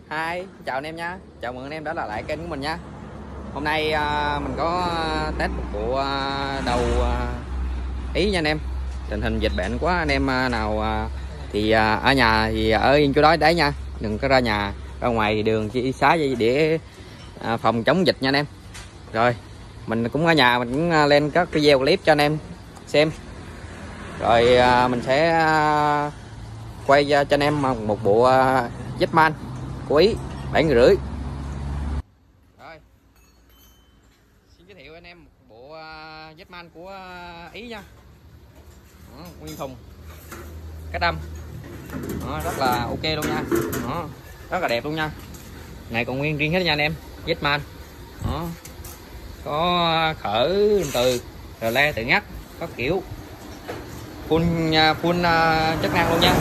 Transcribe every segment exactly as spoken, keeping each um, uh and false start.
Hi, chào anh em nha. Chào mừng anh em đã là lại kênh của mình nha. Hôm nay uh, mình có test một bộ uh, đầu uh, Ý nha anh em. Tình hình dịch bệnh quá anh em uh, nào uh, thì uh, ở nhà thì ở yên chỗ đó đấy nha. Đừng có ra nhà, ra ngoài thì đường chỉ xá để uh, phòng chống dịch nha anh em. Rồi, mình cũng ở nhà mình cũng uh, lên các video clip cho anh em xem. Rồi uh, mình sẽ uh, quay cho anh em một bộ uh, Zman của Ý bảy người rưỡi. Rồi, xin giới thiệu anh em một bộ uh, Zman của uh, Ý nha. Đó, nguyên thùng cách âm. Đó, rất là ok luôn nha. Đó, rất là đẹp luôn nha. Này còn nguyên riêng hết nha anh em. Zman. Đó, có khởi từ rồi le tự ngắt, có kiểu full full uh, chức năng luôn nha.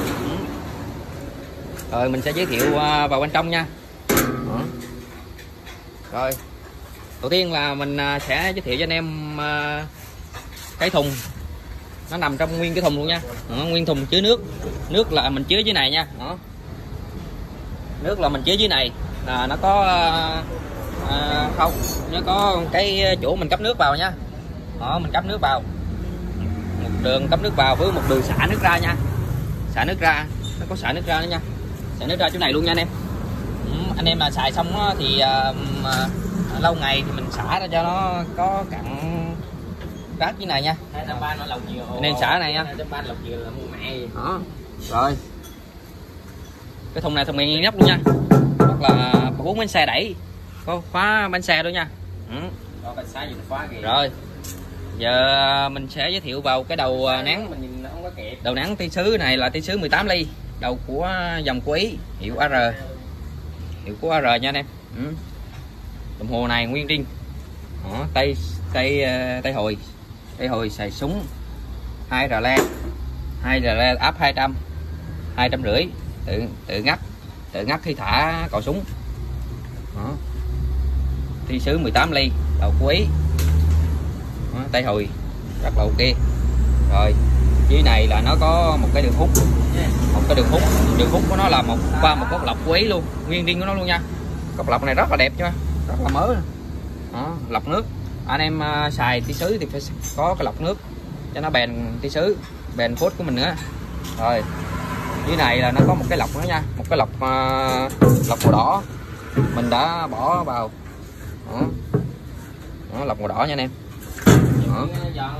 Rồi mình sẽ giới thiệu vào bên trong nha. Đó. Rồi đầu tiên là mình sẽ giới thiệu cho anh em cái thùng, nó nằm trong nguyên cái thùng luôn nha. Đó, nguyên thùng chứa nước, nước là mình chứa dưới này nha. Đó. Nước là mình chứa dưới này là nó có à, không, nó có cái chỗ mình cấp nước vào nha. Đó, mình cấp nước vào, một đường cấp nước vào với một đường xả nước ra nha. Xả nước ra, nó có xả nước ra nữa nha. Xả nước ra chỗ này luôn nha anh em. Ừ, anh em mà xài xong đó, thì uh, lâu ngày thì mình xả ra cho nó có cặn rác dưới này nha. Nên xả này nha. Đó. Rồi cái thùng này thùng này nhấp luôn nha, hoặc là bốn bánh xe đẩy, có khóa bánh xeด้วยnha. Ừ. Rồi giờ mình sẽ giới thiệu vào cái đầu nén. Đầu nén ti sứ này là ti sứ mười tám ly, đầu của dòng của Ý, hiệu a rờ, hiệu của a rờ nha anh em. Ừ. Đồng hồ này nguyên riêng. Đó, tay tay tay hồi, tay hồi xài súng hai rờ le, hai rờ le áp hai trăm, hai trăm rưỡi, tự tự ngắt, tự ngắt khi thả cò súng. Đó. Ti sứ mười tám ly, đầu của Ý. Đó, tay hồi rất là ok. Rồi dưới này là nó có một cái đường hút, một cái đường hút, đường hút của nó là một qua một cốt lọc của Ý luôn, nguyên riêng của nó luôn nha. Cốt lọc này rất là đẹp chưa, rất là mới. Đó, lọc nước anh em uh, xài ti sứ thì phải có cái lọc nước cho nó bền ti sứ, bền phốt của mình nữa. Rồi dưới này là nó có một cái lọc nữa nha, một cái lọc uh, lọc màu đỏ mình đã bỏ vào. Đó, đó lọc màu đỏ nha anh em. Đó.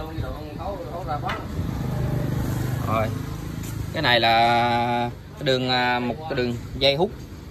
Rồi cái này là cái đường, một cái đường dây hút,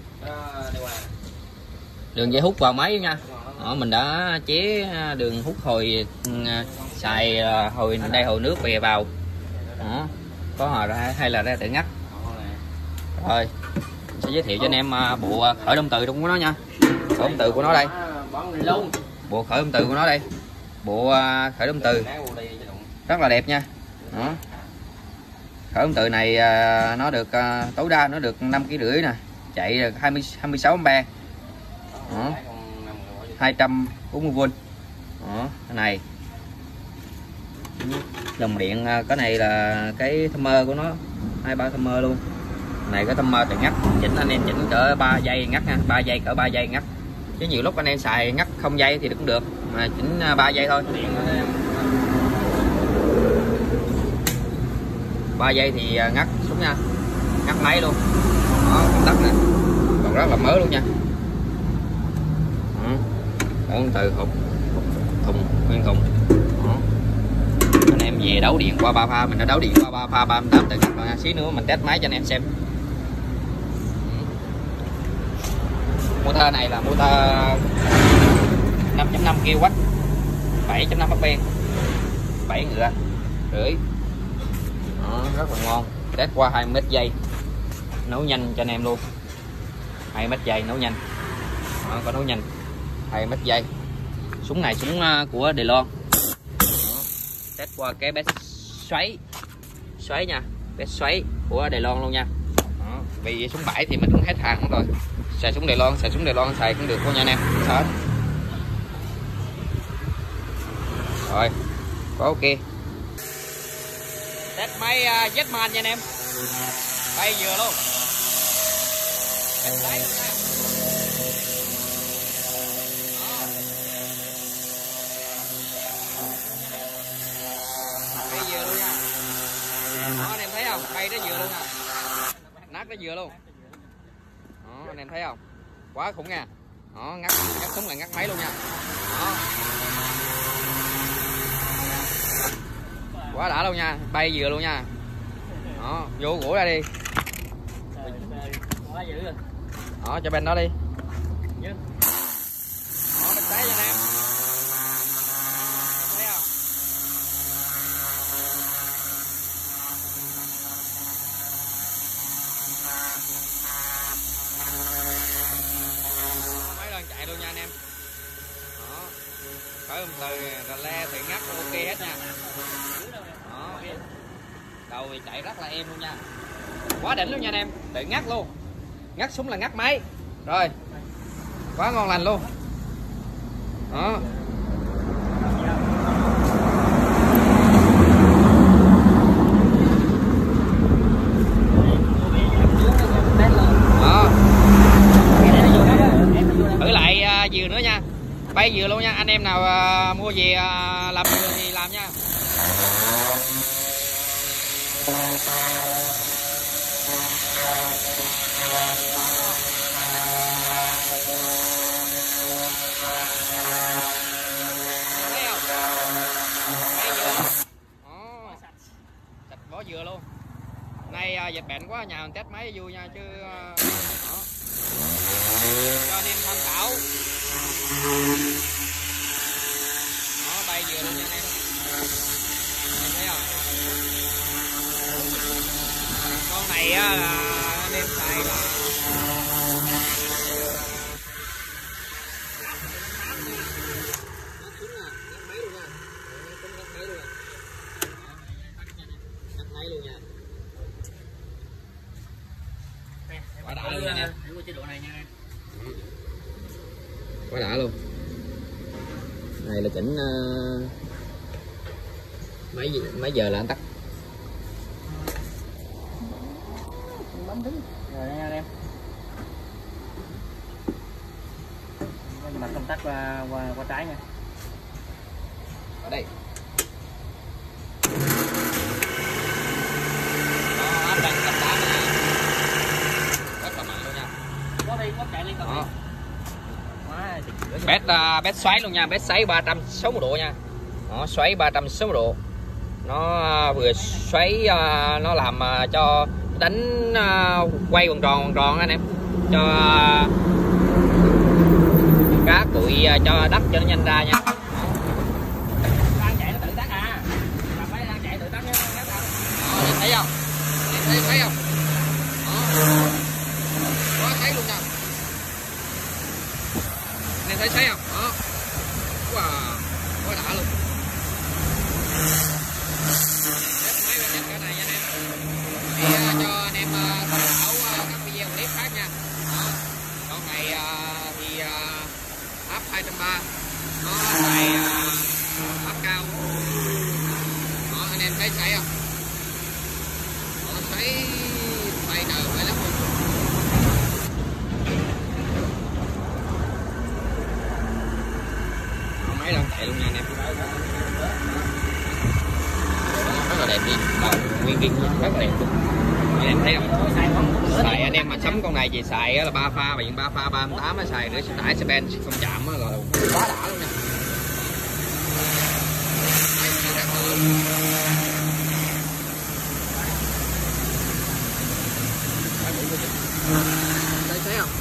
đường dây hút vào máy nha. Đó, mình đã chế đường hút hồi xài hồi đây hồi nước về vào. Đó, có hồi ra hay là ra tự ngắt. Rồi sẽ giới thiệu cho anh em bộ khởi động từ trong của nó nha. Khởi động từ của nó đây, bộ khởi động từ của nó đây, bộ khởi động từ rất là đẹp nha. Đó. Khởi động từ này nó được tối đa nó được năm ki lô gam rưỡi nè, chạy được hai mươi hai mươi sáu ampe. Đó. hai trăm bốn mươi vôn. Đó, cái này dòng điện, cái này là cái timer của nó, hai ba timer luôn. Này cái timer tự ngắt, chỉnh anh em chỉnh cỡ ba giây ngắt nha, ba giây cỡ ba giây ngắt. Chứ nhiều lúc anh em xài ngắt không giây thì cũng được, mà chỉnh ba giây thôi. ba giây thì ngắt xuống nha, ngắt máy luôn. Đó, công tắc nè, còn rất là mới luôn nha. Đó, từ hộp thùng nguyên thùng. Đó. Anh em về đấu điện qua ba pha, mình đã đấu điện qua ba pha ba mươi tám tự ngắt rồi nha. Xíu nữa mình test máy cho anh em xem. Motor này là motor năm chấm năm ki lô oát, bảy chấm năm ép pê, bảy ngựa rưỡi. Đó, rất là ngon. Test qua hai mét giây, nấu nhanh cho anh em luôn. hai mét giây nấu nhanh. Đó, có nấu nhanh hai mét giây. Súng này súng của Đài Loan. Test qua cái bét xoáy, xoáy nha, bét xoáy của Đài Loan luôn nha. Đó, vì súng bãi thì mình cũng hết hàng rồi. Xài súng Đài Loan, xài súng Đài Loan xài cũng được luôn nha anh em. Đó. Rồi, có ok. Test máy uh, Zman nha anh em. Bay vừa luôn. Cây dừa luôn nha. Đó, anh em thấy không? Cây nó dừa luôn nè. Nát nó dừa luôn. Đó, anh em thấy không? Quá khủng nha. Đó, ngắt ngắt súng là ngắt máy luôn nha. Đó. Quá đã luôn nha, bay dừa luôn nha. Đó, vô gũi ra đi. Quá dữ rồi. Đó, cho bên đó đi. Dữ. Đó, bên trái cho anh em. Thấy không? Đó, mấy lần chạy luôn nha anh em. Đó. Khởi từ rồi le thì ngắt ok hết nha. Đó. Đầu thì chạy rất là êm luôn nha. Quá đỉnh luôn nha anh em, tự ngắt luôn. Ngắt súng là ngắt máy. Rồi. Quá ngon lành luôn. Đó. Đó. Thử lại uh, dừa nữa nha. Bay dừa luôn nha. Anh em nào uh, mua gì uh, làm dừa thì làm nha. Sạch bỏ dừa luôn. Nay uh, dịch bệnh quá, nhà mình test máy vui nha chứ. Uh, đó. Cho anh em tham khảo. Đó, bay dừa luôn nha anh em. Em thấy không? Con này á, là anh em xài là quá đã luôn nha. Quá đã luôn. Này là chỉnh uh, mấy mấy giờ là anh tắt. Bấm đứng. Rồi nha anh em. Mặt công tắc qua qua qua trái nha. Ở đây. Đó, anh đang cầm đá này. Rất là mạnh luôn nha. Có đi, có chạy liên tục. Bét uh, bét xoáy luôn nha, bét xoáy ba trăm sáu mươi độ nha. Nó xoáy ba trăm sáu mươi độ. Nó uh, vừa xoáy uh, nó làm uh, cho đánh uh, quay vòng tròn vòng tròn anh em. Cho uh, cá cụi uh, cho đất cho nó nhanh ra nha. Đang chạy nó tự tắt à. Mà phải đang chạy tự tắt nhá. Đó, em thấy không? Em thấy thấy không? Đó. Quá thấy luôn nha. Em thấy thấy không? Đó. Wow, quá đã luôn. Máy bên cái này nha anh em. Để uh, cho anh em uh, tham khảo uh, các video clip khác nha. Đó. Con này uh, thì uh, áp hai trăm ba mươi. Nó này uh, áp cao. Đó, anh em thấy thấy không? Nó thấy xoay trời phải lắm luôn. Máy đang chạy luôn nha anh em. Rất là đẹp nha. Đầu nguyên viên rất là đẹp luôn. Anh em thấy không? Xài anh em mà sắm con này thì xài là ba pha, biển ba pha ba mươi tám á, xài nữa xe tải xe ben không chạm á, là quá đã luôn nha. Đây thấy không?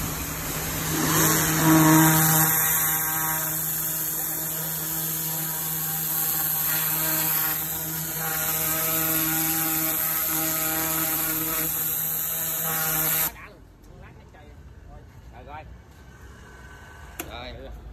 Rồi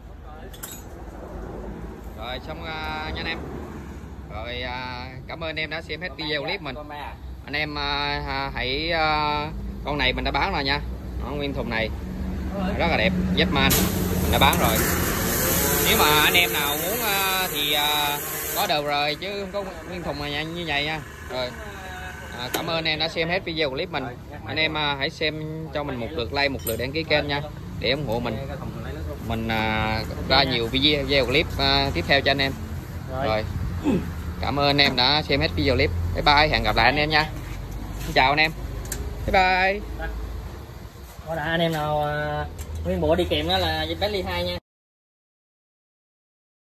rồi xong uh, nha anh em. Rồi uh, cảm ơn anh em đã xem hết video clip mình. Anh em uh, hãy uh, con này mình đã bán rồi nha. Đó, nguyên thùng này rất là đẹp, Jetman mình đã bán rồi. Nếu mà anh em nào muốn uh, thì uh, có được rồi chứ không có nguyên thùng này như vậy nha. Rồi À, cảm ơn anh em đã xem hết video clip mình. Anh em à, hãy xem cho mình một lượt like, một lượt đăng ký kênh nha, để ủng hộ mình. Mình à, ra nhiều video, video clip à, tiếp theo cho anh em. Rồi. Rồi. Cảm ơn anh em đã xem hết video clip. Bye bye, hẹn gặp lại anh em nha. Xin chào anh em. Bye bye. Có đã anh em nào uh, nguyên bộ đi kèm đó là bánh ly hai nha.